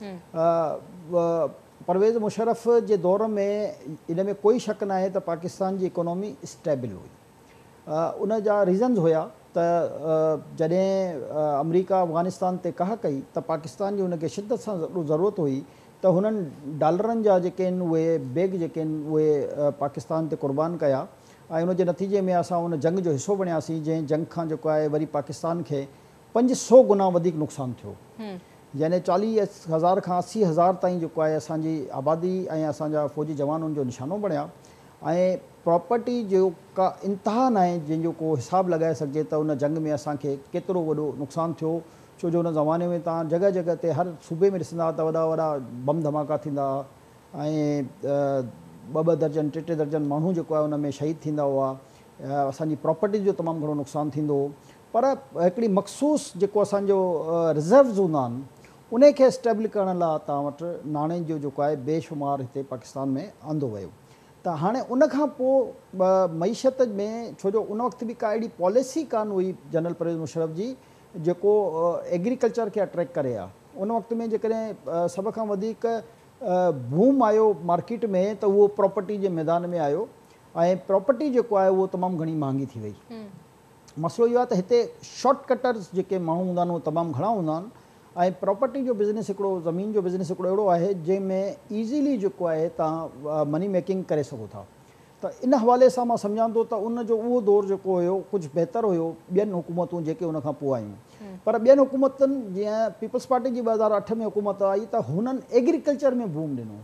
आहे। परवेज़ मुशर्रफ जे दौर में इन में कोई शक न आहे त पाकिस्तान जी इकोनॉमी स्टेबल हुई। उन जा रीज़न्स हुया त जॾहिं अमेरिका अफ़गानिस्तान ते कहा कई त पाकिस्तान जी उनखे शिदत सां ज़रूरत हुई त हुननि डॉलरनि जा जेके आहिनि उहे बैग जेके आहिनि उहे पाकिस्तान ते क़ुर्बान कया ऐं उनजे नतीजे में असां उन जंग जो हिसो बणियासीं, जंहिं जंग खां जेको आहे वरी पाकिस्तान खे 500 गुना वधीक नुक़सानु थियो, यानी 40,000 खां 80,000 ताईं जेको आहे असांजी आबादी ऐं असांजा फ़ौजी जवाननि जो निशानो बणिया। ऐं प्रॉपर्टी जो का इंतिहा न आहे जंहिंजो को हिसाबु लॻाए सघिजे त उन जंग में असांखे केतिरो वॾो नुक़सानु थियो, छो जो उन ज़माने में तव्हां जॻह जॻह ते हर सूबे में ॾिसंदा त वॾा वॾा बम धमाका थींदा ऐं 2-2 दर्जन 3-3 दर्जन माण्हू जेको आहे उन में शहीद थींदा हुआ। असांजी प्रॉपर्टी जो तमामु घणो नुक़सानु थींदो हो, पर हिकिड़ी मख़सूस जेको असांजो रिज़र्व्स हूंदा आहिनि उन खे स्टेबल करण लाइ तव्हां वटि नाणे जो जेको आहे बेशुमार हिते पाकिस्तान में आंदो वियो। त हाणे उन खां पोइ मईशत में, छो जो उन वक़्तु बि का अहिड़ी पॉलिसी कान हुई जनरल परवेज़ मुशर्रफ जी जेको एग्रीकल्चर खे अट्रैक्ट करे आहे। उन वक़्त में जेकॾहिं सभ खां वधीक बूम आयो मार्केट में त उहो प्रॉपर्टी जे मैदान में आयो ऐं प्रॉपर्टी जेको आहे उहो तमामु घणी महांगी थी वई। मसइलो इहो आहे त हिते शॉर्टकटर्स जेके माण्हू हूंदा आहिनि उहे तमामु घणा हूंदा आहिनि ऐं प्रॉपर्टी जो बिज़नेस हिकिड़ो ज़मीन जो बिज़नेस हिकिड़ो अहिड़ो आहे जंहिंमें ईज़ीली जेको आहे तव्हां मनी मेकिंग करे सघो था। त त इन हवाले सां मां सम्झां थो त उन जो उहो दौरु जेको हुयो कुझु बहितर हुयो ॿियनि हुकूमतूं जेके उन खां पोइ आयूं। पर ॿियनि हुकूमतुनि जीअं पीपल्स पार्टी जी 2008 में हुकूमत आई त हुननि एग्रीकल्चर में बूम ॾिनो,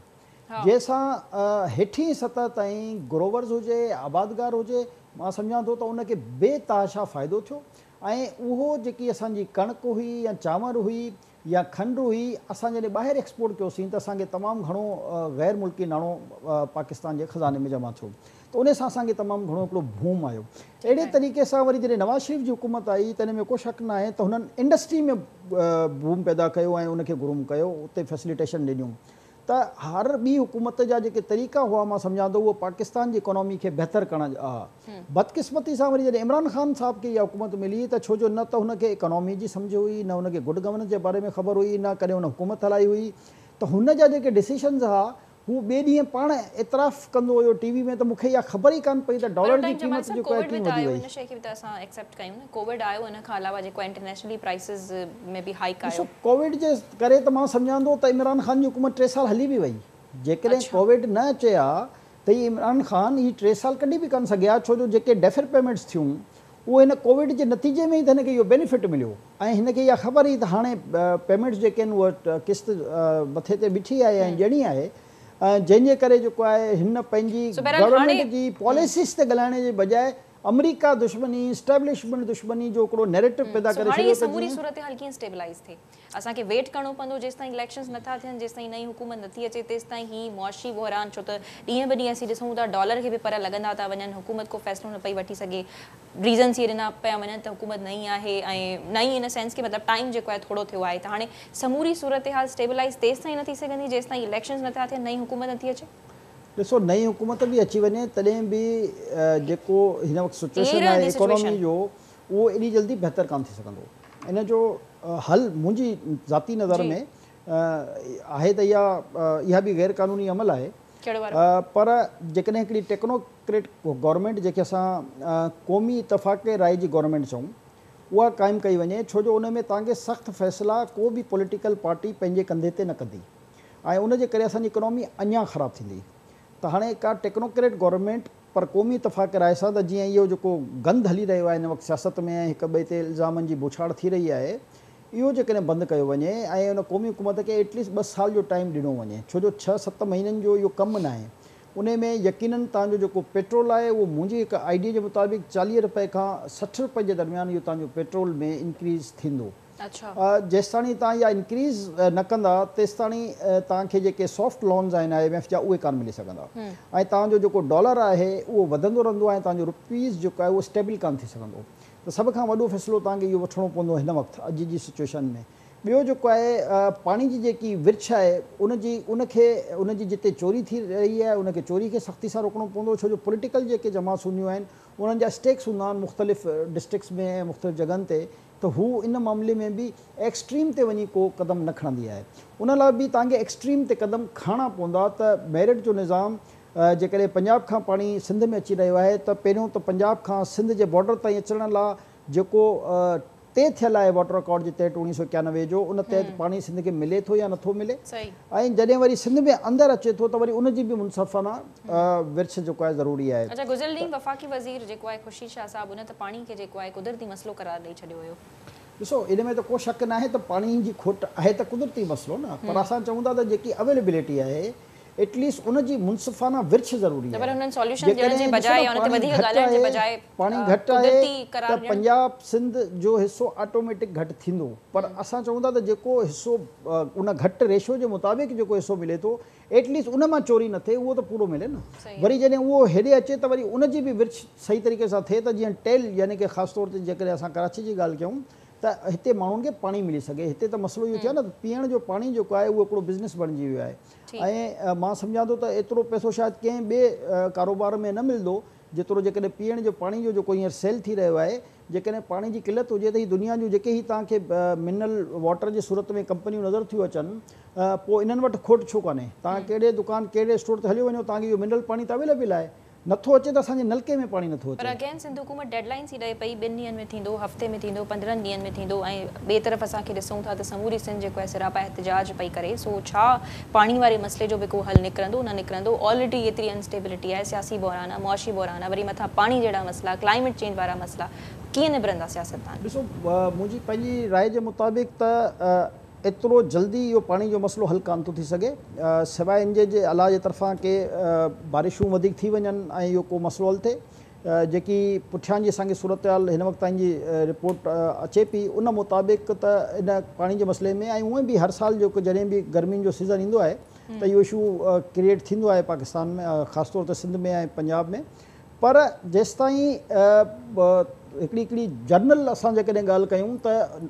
जंहिंसां हेठी सतह ताईं ग्रोवर्स हुजे, आबादगार हुजे, मां सम्झां थो त उनखे बेतहाशा फ़ाइदो थियो। ऐं उहो जेकी असांजी कणिक हुई या चांवर हुई या खंड हुई, असां जॾहिं ॿाहिरि एक्सपोर्ट कयोसीं त असांखे तमामु घणो ग़ैर मुल्की नाणो पाकिस्तान जे ख़ज़ाने में जमा थियो, त उन सां असांखे तमामु घणो हिकिड़ो बूम आयो। अहिड़े तरीक़े सां वरी जॾहिं नवाज़ शरीफ़ जी हुकूमत आई त हिन में को शक न आहे त हुननि इंडस्ट्री में बूम पैदा कयो ऐं उनखे ग्रूम कयो, उते फैसिलिटेशन ॾिनियूं। त हर ॿी हुकूमत जा जेके तरीक़ा हुआ मां सम्झां थो उहो पाकिस्तान जी इकोनॉमी खे बहितर करण जा। बदकिस्मती सां वरी जॾहिं इमरान ख़ान साहब खे इहा हुकूमत मिली त छो जो न त हुनखे इकोनॉमी जी सम्झ हुई, न हुनखे गुड गवर्नेंस जे बारे में ख़बर हुई, न कॾहिं हुन हुकूमत हलाई हुई, त हुन जा जेके डिसीशन्स हुआ हू ॿिए ॾींहं पाण एतिराफ़ कंदो हुयो टीवी में, त मूंखे इहा ख़बर ई कान पई त डॉलर जी क़ीमत जेको आहे कीअं वधी वई। इन शइ खे बि त असां एक्सेप्ट कयूं न, कोविड आयो, इन खां अलावा जेको इंटरनेशनली प्राइसिस में बि हाइक आयो। कोविड जे करे त मां सम्झां थो त इमरान ख़ान जी हुकूमत 3 साल हली बि वई। जेकॾहिं कोविड न अचे हा त इहे इमरान ख़ान ही 3 साल कढी बि कान सघिया, छो जो जेके डेफर पेमेंट्स थियूं उहे हिन कोविड जे नतीजे में ई त हिनखे इहो बेनिफिट मिलियो ऐं हिनखे इहा ख़बर हुई त हाणे पेमेंट्स जेके आहिनि उहा किस्त मथे ते बीठी आहे ऐं ॾियणी आहे, जंहिंजे करे जेको आहे हिन पंहिंजी गवर्नमेंट जी पॉलिसीज़ ते ॻाल्हाइण जे बजाए अमेरिका दुश्मनी, इस्टेब्लिशमेंट दुश्मनी जो हिकिड़ो नैरेटिव पैदा करे छॾियो। समूरी सूरत हाल कीअं स्टेबलाइज़ थिए? असांखे वेट करिणो पवंदो जेसि ताईं इलेक्शंस नथा थियनि, जेसि ताईं नई हुकूमत नथी अचे, तेसि ताईं ही मुआशी बहरान, छो त ॾींहं ब ॾींहं असीं ॾिसूं था डॉलर खे बि पर लॻंदा था वञनि, हुकूमत को फ़ैसिलो न पई वठी सघे, रीज़न्स इहे ॾिना पिया वञनि त हुकूमत नई आहे ऐं नई इन सेंस के मतिलबु टाइम जेको आहे थोरो थियो आहे, त हाणे समूरी सूरत हाल स्टेबलाइज़ तेसि ताईं न थी सघंदी जेसि ताईं इलेक्शंस नथा थियनि, नई हुकूमत नथी अचे। ॾिसो, नई हुकूमत बि अची वञे तॾहिं बि जेको हिन वक़्तु सिचुएशन आहे इकोनॉमी जो, उहो एॾी जल्दी बहितर कान थी सघंदो। इन जो हल मुंहिंजी ज़ाती नज़र में आहे त इहा बि गैर क़ानूनी अमल आहे, पर जेकॾहिं हिकिड़ी टेक्नोक्रेट गवर्नमेंट जेके असां क़ौमी इतफ़ाक़ राय जी गवर्नमेंट चऊं, उहा क़ाइमु कई वञे, छो जो उन में तव्हांखे सख़्तु फ़ैसिला को बि पॉलिटिकल पार्टी पंहिंजे कंधे ते न कंदी ऐं उनजे करे असांजी इकोनॉमी अञा ख़राबु थींदी। त हाणे का टेक्नोक्रेट गवर्नमेंट पर क़ौमी इतफ़ाक़ राय सां त जीअं इहो जेको गंद हली रहियो आहे हिन वक़्तु सियासत में, हिक ॿिए ते इल्ज़ामनि जी बुछाड़ थी रही आहे, इहो जेकॾहिं बंदि कयो वञे ऐं उन क़ौमी हुकूमत खे एटलीस्ट 2 साल जो टाइम ॾिनो वञे, छो जो 6-7 महीननि जो इहो कमु न आहे। उन में यकीननि तव्हांजो जेको पेट्रोल आहे उहो मुंहिंजी हिकु आइडिया जे मुताबिक़ 40 रुपए खां 60 रुपए जे दरमियान इहो तव्हांजो पेट्रोल में इंक्रीज़ थींदो। जेसि ताणी तव्हां इहा इंक्रीज़ न कंदा तेसि ताणी तव्हांखे जेके सॉफ्ट लोन्स आहिनि IMF जा उहे कान मिली सघंदा ऐं तव्हांजो जेको डॉलर आहे उहो वधंदो रहंदो आहे, तव्हांजो रुपीज़ जेको आहे उहो स्टेबल कान थी सघंदो। त सभ खां वॾो फ़ैसिलो तव्हांखे इहो वठिणो पवंदो हिन वक़्तु अॼु जी सिचुएशन में। ॿियो जेको आहे पाणी जी जेकी विर्छ आहे उनजी जिते चोरी थी रही आहे उनखे चोरी खे सख़्ती सां रोकणो पवंदो, छो जो पॉलिटिकल जेके जमात हूंदियूं आहिनि उन्हनि जा स्टेक्स हूंदा आहिनि मुख़्तलिफ़ डिस्ट्रिक्ट्स में ऐं मुख़्तलिफ़ जॻहनि ते, त हू इन मामले में बि एक्सट्रीम ते वञी को क़दम न खणंदी आहे। उन लाइ बि तव्हांखे एक्सट्रीम ते क़दम खणणा पवंदा। त मेरिट जो निज़ाम जेकॾहिं पंजाब खां पाणी सिंध में अची रहियो आहे त पहिरियों त पंजाब खां सिंध जे बॉर्डर ताईं अचण लाइ जेको तय थियल आहे वाटर अकॉर्ड जे तहत 1991 जो, उन तहत पाणी सिंध खे मिले थो या नथो मिले, ऐं जॾहिं वरी सिंध में अंदरि अचे थो त वरी उनजी बि मुनसफ़ाना विर्छ जेको आहे ज़रूरी आहे। अच्छा, गुज़िरियल ॾींहुं वफ़ाक़ी वज़ीर जेको आहे ख़ुर्शीद शाह साहब, उन त पाणी खे जेको आहे कुदरती मसइलो करार ॾेई छॾियो हुयो। ॾिसो, इन में त को शक न आहे त पाणी जी खोट आहे त कुदरती मसइलो न, पर असां चऊं था त जेकी अवेलेबिलिटी आहे एटलीस्ट उनजी मुनसिफ़ाना विर्छ ज़रूरी आहे। पाणी घटि आहे त पंजाब सिंध जो हिसो ऑटोमेटिक घटि थींदो, पर असां चऊं था त जेको हिसो उन घटि रेशो जे मुताबिक़ जेको हिसो मिले थो एटलीस्ट उन मां चोरी न थिए, उहो त पूरो मिले न। वरी जॾहिं उहो हेॾे अचे त वरी उनजी बि विर्छ सही तरीक़े सां थिए त जीअं टेल यानी की ख़ासि तौर ते जेकॾहिं असां कराची जी ॻाल्हि कयूं त हिते माण्हुनि खे पाणी मिली सघे। हिते त मसइलो इहो थियो आहे न, पीअण जो पाणी जेको आहे उहो हिकिड़ो बिज़नेस बणिजी वियो आहे ऐं मां सम्झां थो त एतिरो पैसो शायदि कंहिं ॿिए कारोबार में न मिलंदो जेतिरो जेकॾहिं पीअण जो पाणी जो जेको हींअर सेल थी रहियो आहे। जेकॾहिं पाणी जी किल्लत हुजे त ही दुनिया जूं जेके ही तव्हांखे मिनरल वाटर जे सूरत में कंपनियूं नज़र थियूं अचनि, पोइ इन्हनि वटि खोट छो कान्हे? तव्हां कहिड़े दुकान कहिड़े स्टोर ते हली वञो, तव्हांखे इहो मिनरल पाणी त अवेलेबल आहे, नथो अचे त असांजे नलके में पाणी नथो पर अचे। अगेन सिंध हुकूमत डेडलाइंस ई ॾे पई 2 ॾींहंनि में थींदो, हफ़्ते में थींदो, 15 ॾींहंनि में थींदो, ऐं ॿिए तरफ़ असांखे ॾिसूं था त समूरी सिंध जेको आहे सिरापा एहतिजाज पई करे। सो छा पाणी वारे मसइले जो बि को हल निकिरंदो न निकिरंदो? ऑलरेडी एतिरी अनस्टेबिलिटी आहे, सियासी बहरान आहे, मुआशी बहरान आहे, वरी मथां पाणी जहिड़ा मसइला, क्लाइमेट चेंज वारा मसइला, कीअं निबरंदा सियासतदान? ॾिसो मुंहिंजी पंहिंजी राय जे मुताबिक़ त एतिरो जल्दी इहो पाणी जो मसइलो हल कान थो थी सघे, सवाइ इन जे अलाह जे तरफ़ां के बारिशूं वधीक थी वञनि ऐं इहो को मसइलो हल थिए। जेकी पुठियां जी असांखे सूरत हाल हिन वक़्त ताईं जी रिपोर्ट अचे पई उन मुताबिक़ त इन पाणी जे मसइले में ऐं उहे बि हर साल जेको जॾहिं बि गर्मियुनि जो सीज़न ईंदो आहे त इहो इशू क्रिएट थींदो आहे पाकिस्तान में, ख़ासि तौर ते सिंध में ऐं पंजाब में। पर जेसिताईं हिकिड़ी जर्नल असां जेकॾहिं ॻाल्हि कयूं त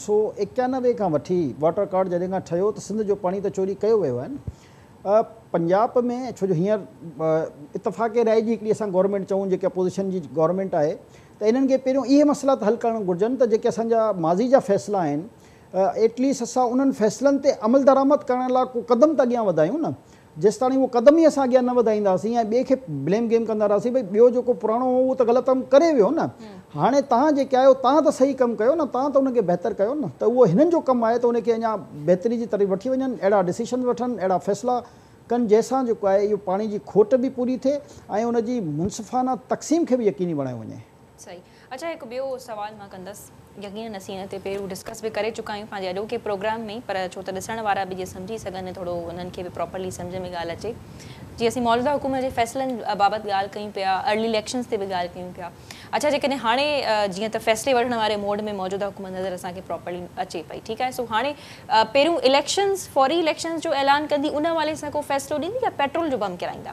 1991 खां वठी वाटर कार्ड जॾहिं खां ठहियो त सिंध जो पाणी त चोरी कयो वियो आहे न। पंजाब में छो जो हींअर इतफ़ाक़ राय जी हिकिड़ी असां गवर्नमेंट चऊं जेके अपोज़िशन जी गवर्नमेंट आहे त इन्हनि खे पहिरियों इहे मसइला त हल करणु घुरिजनि त जेके असांजा माज़ी जा फ़ैसिला आहिनि एटलीस्ट असां उन्हनि फ़ैसिलनि ते अमल दरामद करण लाइ को क़दम त अॻियां वधायूं न। जेसि ताईं उहो क़दम ई असां अॻियां न वधाईंदासीं ऐं ॿिए खे ब्लेम गेम कंदा रहासीं भई ॿियो जेको पुराणो हो उहो त ग़लति कमु करे वियो न, हाणे तव्हां जेके आहियो तव्हां त सही कमु कयो न, तव्हां त उनखे बहितर कयो न, त उहो हिननि जो कमु आहे त उनखे अञा बहितरी जी तरफ़ वठी वञनि, अहिड़ा डिसीशन वठनि, अहिड़ा फ़ैसिला कनि जंहिंसां जेको आहे इहो पाणी जी खोट बि पूरी थिए ऐं उनजी मुनसिफ़ाना तक़सीम खे बि यकीनी बणायो वञे। सही। अच्छा, हिकु ॿियो सुवाल मां कंदसि, यकीन असीं हिन ते पहिरियों डिस्कस बि करे चुका आहियूं पंहिंजे अॼोके प्रोग्राम में, पर छो त ॾिसण वारा बि जीअं सम्झी सघनि थोरो उन्हनि खे बि प्रॉपरली सम्झ में ॻाल्हि अचे। जीअं असीं मौजूदा हुकूमत जे फ़ैसिलनि बाबति ॻाल्हि कयूं पिया, अर्ली इलेक्शन्स ते बि ॻाल्हि कयूं पिया। अच्छा, जेकॾहिं हाणे जीअं त फ़ैसिले वठण वारे मोड में मौजूदा हुकूमत नज़र असांखे प्रॉपरली अचे पई, ठीकु आहे। सो हाणे पहिरियों इलेक्शन्स, फौरी इलेक्शन्स जो ऐलान कंदी, उन वाले सां को फ़ैसिलो ॾींदी या पेट्रोल जो बम किराईंदा?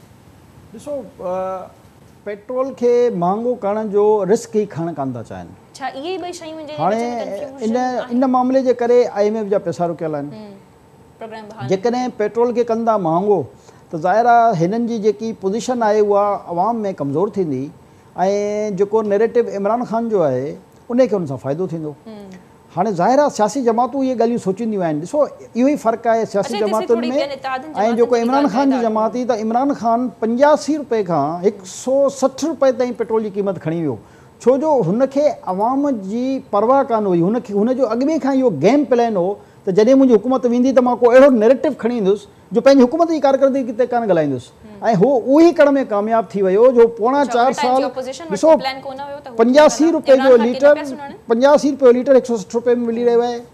ॾिसो पेट्रोल खे महांगो करण जो रिस्क ई खणणु कान था चाहिनि। छा इहे ॿई शयूं हाणे इन मामले जे करे IMF जा पैसा रुकियल आहिनि। जेकॾहिं पेट्रोल खे कंदा महांगो त ज़ाहिर आहे हिननि जी जेकी पोज़ीशन आहे उहा अवाम में कमज़ोर थींदी ऐं जेको नैरेटिव इमरान ख़ान जो आहे उनखे हुन सां फ़ाइदो थींदो। हाणे ज़ाहिर आहे सियासी जमातूं इहे ॻाल्हियूं सोचींदियूं आहिनि। ॾिसो इहो ई फ़र्क़ु आहे सियासी जमातुनि में ऐं जेको इमरान ख़ान जी जमात हुई त इमरान ख़ान 85 रुपए खां 160 रुपए ताईं पेट्रोल जी क़ीमत खणी वियो, छो जो हुनखे अवाम जी परवाह कान हुई। हुनजो अॻिमे खां इहो गेम प्लान हो त जॾहिं मुंहिंजी हुकूमत वेंदी त मां को अहिड़ो नैरेटिव खणी ईंदुसि जो पंहिंजी हुकूमत जी कारकर्दगी ते कान ॻाल्हाईंदुसि, ऐं हू उहो ई करण में कामयाबु थी वियो जो पोणा 4 साल। ॾिसो 85 रुपए जो लीटर 160 रुपए में मिली रहियो आहे।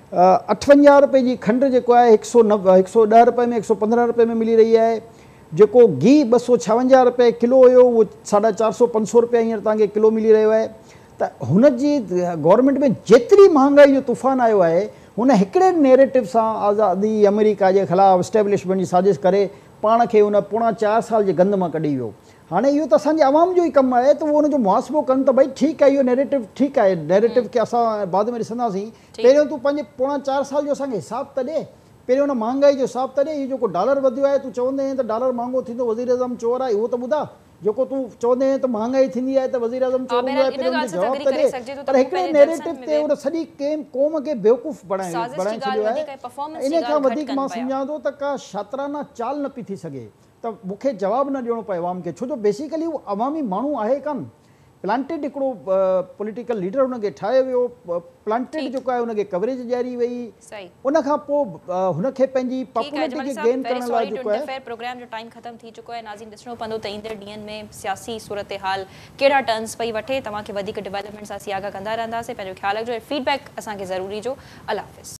58 रुपए जी खंडु जेको आहे 110 रुपए में 115 रुपए में मिली रही आहे। जेको घी 256 रुपए किलो हुयो उहो 450-500 रुपया हींअर तव्हांखे किलो मिली रहियो आहे। त हुनजी गवर्नमेंट में जेतिरी महांगाई जो तूफ़ान आयो आहे हुन हिकिड़े नैरेटिव सां आज़ादी अमेरिका जे ख़िलाफ़ु इस्टेब्लिशमेंट जी साज़िश करे पाण खे हुन पोणा 4 साल जे गंद मां कढी वियो। हाणे इहो त असांजे आवाम जो ई कमु आहे त उहो हुनजो मुहासिबो कनि त भई ठीकु आहे इहो नैरेटिव ठीकु आहे, नैरेटिव खे असां बाद में ॾिसंदासीं। पहिरियों तूं पंहिंजे पोणा 4 साल जो असांखे हिसाबु त ॾे, पहिरियों हुन महांगाई जो हिसाबु त ॾे। इहो जेको डॉलर वधियो आहे तूं चवंदे आहीं त डॉलर महांगो थींदो, वज़ीर आज़म चोर आहे, उहो त ॿुधा। जेको तूं चवंदे आहीं त महांगाई थींदी आहे त वज़ीर आज़म चोर हूंदो आहे, पहिरियों जवाबु त ॾे। पर हिकिड़े नैरेटिव ते उन सॼी क़ौम खे बेवकूफ़ बणाए छॾियो आहे। इन खां वधीक मां सम्झां थो त का शातिराना चाल न पई थी सघे त मूंखे जवाबु न ॾियणो पए अवाम खे, छो जो बेसिकली उहो अवामी माण्हू आहे कान। प्लांटेड हिकिड़ो पॉलिटिकल लीडर हुनखे ठाहियो वियो, प्लांटेड जेको आहे हुनखे कवरेज ॾियारी वई, उन खां पोइ हुनखे पंहिंजी पॉपुलैरिटी खे गेन करण लाइ जेको आहे। प्रोग्राम जो टाइम ख़तम थी चुको आहे। नाज़रीन, ॾिसणो पवंदो त ईंदड़ ॾींहंनि में सियासी सूरत हाल कहिड़ा टर्न्स पई वठे। तव्हांखे वधीक डेवलपमेंट्स असीं आगाह कंदा रहंदासीं। पंहिंजो ख़्यालु रखिजो ऐं फीडबैक असांखे ज़रूरी जो। अल्लाह हाफ़िज़।